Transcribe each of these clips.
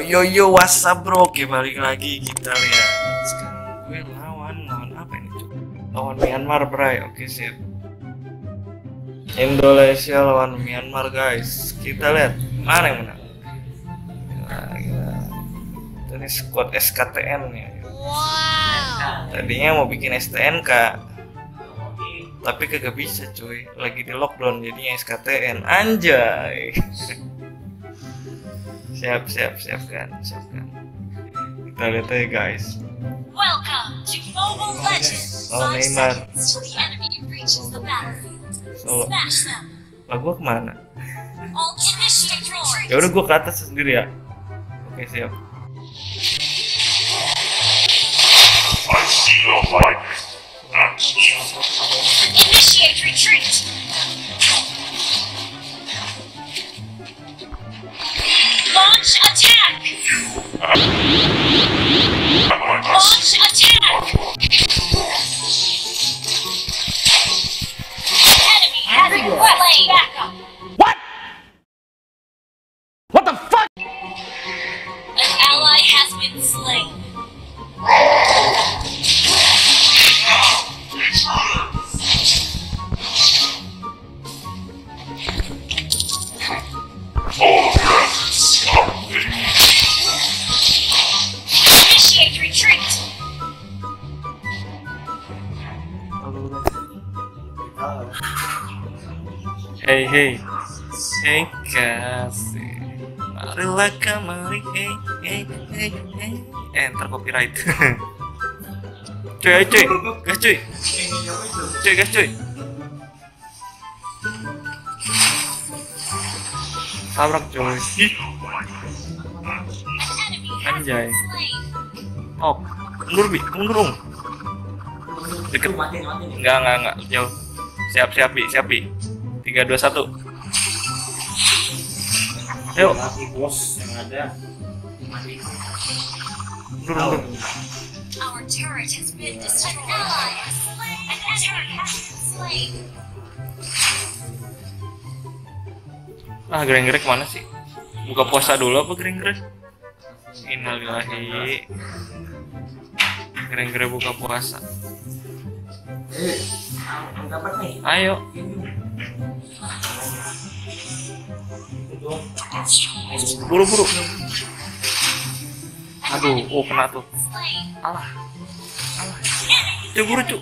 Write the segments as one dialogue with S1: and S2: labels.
S1: yo WhatsApp bro, oke balik lagi kita lihat. Sekarang gue lawan apa ini tuh? Lawan Myanmar bray, oke sip. Indonesia lawan Myanmar guys. Kita lihat mana yang menang. Gila. Ini squad SKTN ya. Wow. Tadinya mau bikin STNK, tapi kagak bisa cuy. Lagi di lockdown jadinya SKTN. Anjay. Siap kan. Kita lihat aja guys.
S2: Welcome to Mobile Legends.
S1: Oh, Neymar.
S2: Till the enemy reaches the battlefield.
S1: So,
S2: Smash them.
S1: lah gua kemana?
S2: All initiate retreat.
S1: Ya udah gua ke atas sendiri ya. Oke siap.
S3: I see your light.
S2: Initiate retreat. Launch attack. Launch attack. Enemy has been slain. Backup.
S4: What the fuck?
S2: An ally has been slain. Initiate retreat.
S1: Hey kasih. Marilah kemari, hey. Enter copyright. Cuy, gas cuy. Tabrak cuy. Anjay. Oh, mundur dong. Deket. Enggak. Jauh. Siap bi. 3, 2, 1. Ayo.
S4: Bos yang ada.
S1: Mundur.
S2: Our turret has been destroyed. An ally has slain. An enemy has been slain.
S1: Ah, Greng-greng mana sih? Buka puasa dulu apa Greng-greng? Innalillahi. Greng-greng buka puasa. Ayo. Buru. Aduh, kena tuh. Alah. Buru cu.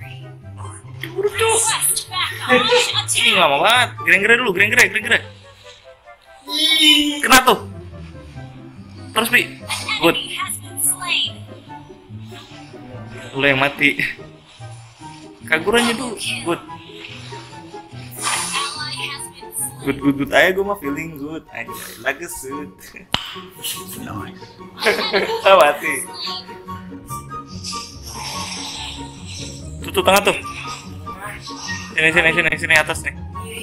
S1: Ini lama banget. Greng-greng dulu, greng-greng. Kena tuh. Terus bi. Good. Lu yang mati. Kagurannya dulu. Good aja gue mah feeling good aja. Lagi sud. Mati. Tuh tengah tuh. Sini atas nih.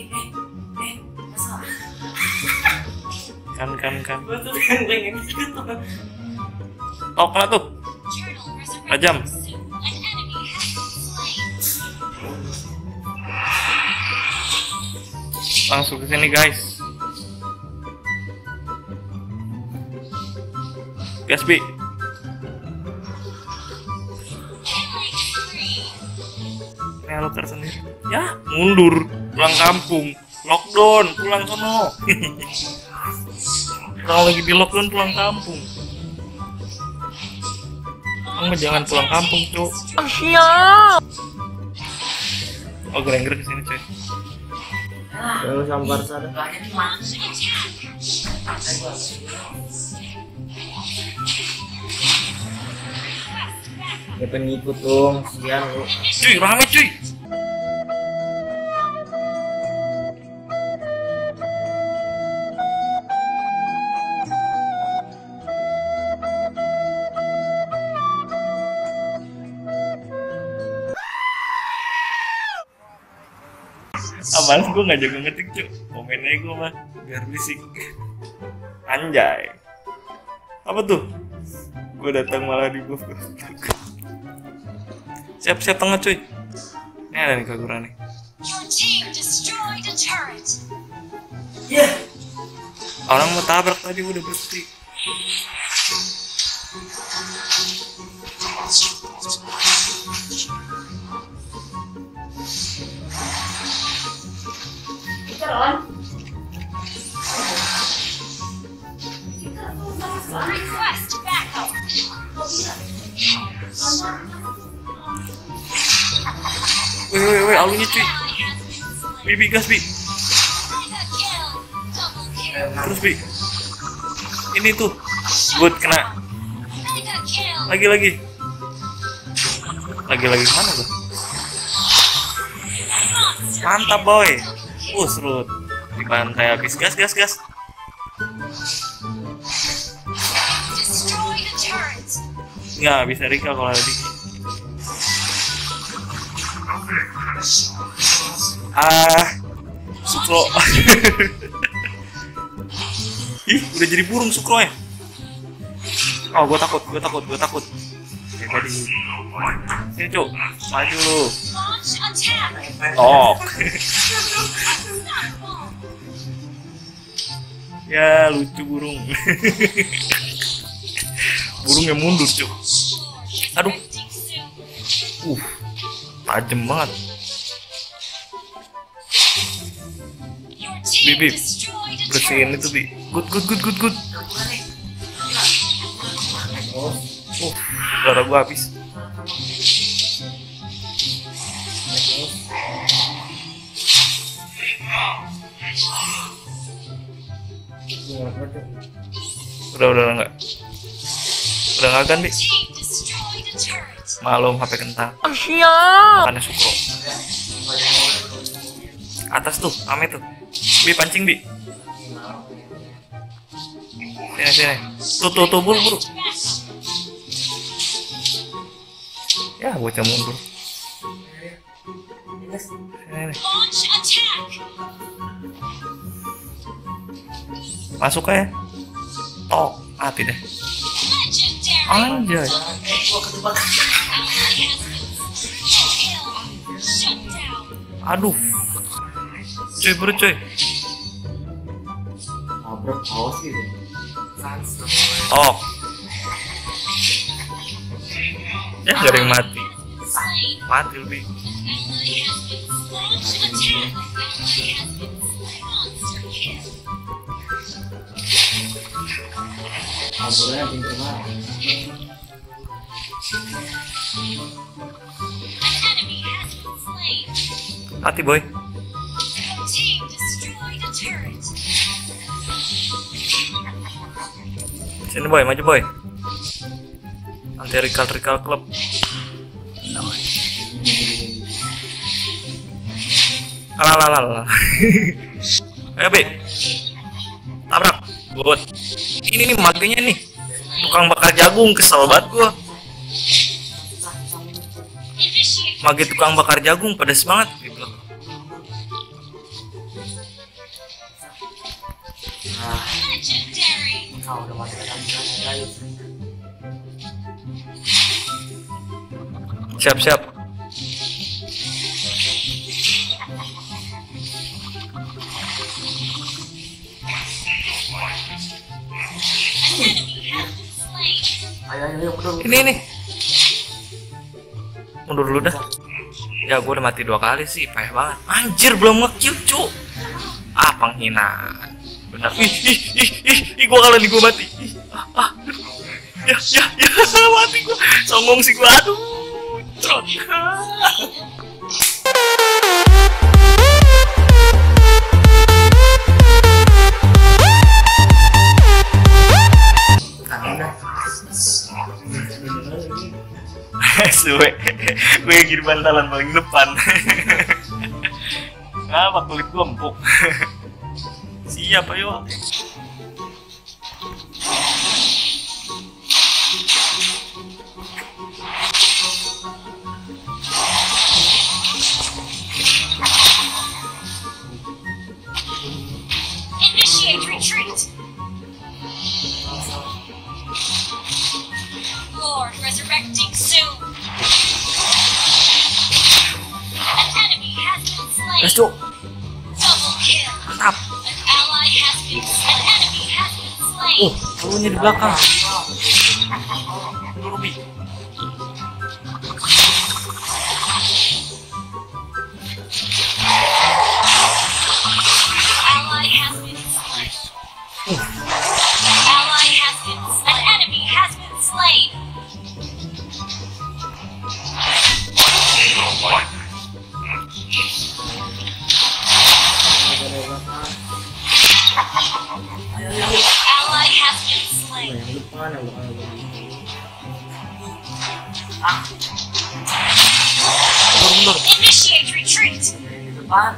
S1: Kan. Oh, kena tuh. Tajam. Langsung ke sini guys. Gas bi. Ini alokar sendiri. Ya, mundur, pulang kampung. Lockdown, pulang sono. Kalau lagi di lockdown pulang kampung. Kamu jangan pulang kampung, Cuk. Oh, Greng-greng kesini, cuy.
S4: Lu sambar sana. Ya pengikut dong, sekian lu.
S1: Cuy, rame cuy. Apaan gue gak jago ngetik cuy. Komennya gue mah biar bisik. Anjay. Apa tuh? Gue datang malah di buff. Siap tengah cuy. Ini ada nih Kagura nih.
S2: Your team destroyed a turret.
S1: Orang mau tabrak tadi udah berhenti.
S2: Request backup.
S1: Woi, alunya cuy. Bi, gas bi.
S2: Mega kill. Double kill.
S1: Terus bi. Ini tuh. Good kena.
S2: Mega kill.
S1: Lagi. Lagi mana tuh? Mantap boy. Serut. Dibantai habis. Gas.
S2: Destroy the turret.
S1: Nggak bisa recall kalau tadi. Sukro. Ih, udah jadi burung Sukro ya. Oh, gue takut. Ya tadi. Sini cuk, maju lu.
S2: Launch attack.
S1: Oh. Ya lucu burung. Burungnya mundur cuk. Aduh. Tajem banget. Bi, bersihin itu bi. Good. Darah gua habis. Udah enggak. Udah enggak kan bi? Malum HP kentang. Makannya Sukro. Atas tuh, ame tuh. Bi pancing bi. Sini. Tuh buru. Ya, bocah mundur. Sini. Masuk aja. Mati deh. Anjay. Aduh. Coy.
S4: Abrak awas gitu.
S1: Ya, gak ada yang mati. Mati lebih.
S4: Aburnya pintu banget.
S1: Mati boy. Sini boy, maju boy. Anti recall club. Alah. Ayo be. Tabrak. Buat. Ini nih magenya nih. Tukang bakar jagung, kesel banget gua. Mage tukang bakar jagung pedas banget.
S4: Udah masuk ke dalam.
S1: Siap.
S4: Ayo, mundur.
S1: Ini. Mundur dulu dah. Ya gue udah mati 2 kali sih, payah banget. Anjir, belum nge-kill cu. Penghinaan. Benar. Ih, gue kalah nih, gue mati. Ya, mati gue. Songong sih gue, aduh. Trot. Suwe, gue gini bantalan paling depan. Apa kulit gue empuk. Siap ayo.
S2: Initiate retreat. Lord resurrecting soon. An enemy has been slain.
S1: Let's go.
S2: Double kill.
S1: Mantap.
S2: An enemy has been slain. slain.
S1: Turunnya di belakang. Ruby.
S2: Ally has been slain. Ally has been. An enemy has been slain. Ally has been slain.
S4: Yang depan yang belakang begini.
S1: Mundur.
S2: Initiate retreat.
S4: Yang di depan.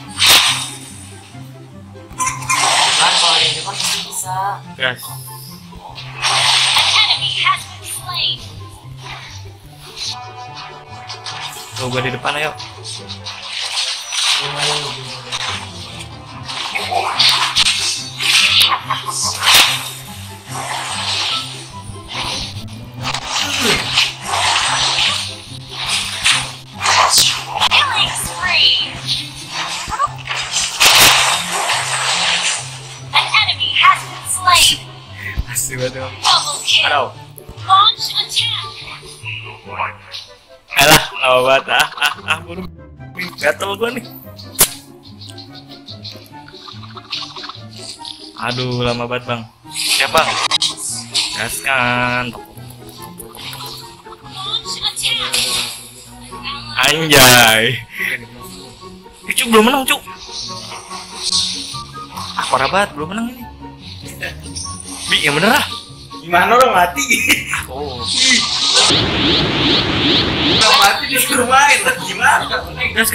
S4: Kan kalau yang di depan masih bisa.
S1: Guys.
S2: An enemy has been slain.
S1: Tuh gua di depan ayo.
S2: Killing spree. An enemy has been slain.
S1: Asli banget.
S2: Double kill.
S1: Aduh.
S2: Launch attack.
S1: Alah, lama banget. Buru. Gatel gua nih. Aduh, lama banget, Bang. Siap, Bang. Gaskan.
S2: Launch attack.
S1: Anjay. Cuk, belum menang, Cuk. Parah banget, belum menang ini. Bi, yang bener lah.
S4: Gimana orang mati?
S1: Oh.
S4: Udah mati disuruh main lah gimana?
S1: Gas.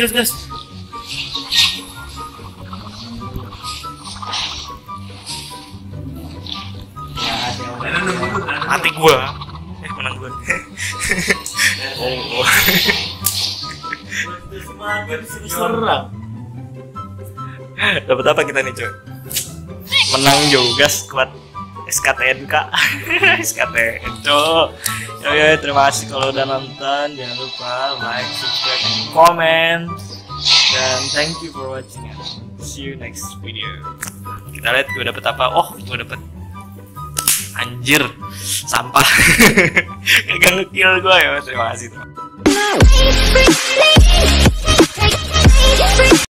S4: Ya ada yang
S1: Mati gua. Menang gua. Oh.
S4: serang.
S1: Dapat apa kita nih, Cuy? Menang juga squad SKTNK. SKTN, Cuy. Ya, terima kasih kalau udah nonton. Jangan lupa like, subscribe, and comment. Dan thank you for watching and see you next video. Kita lihat gue dapet apa. Oh, gue dapet anjir sampah. Gak ngekill gue ya. Terima kasih.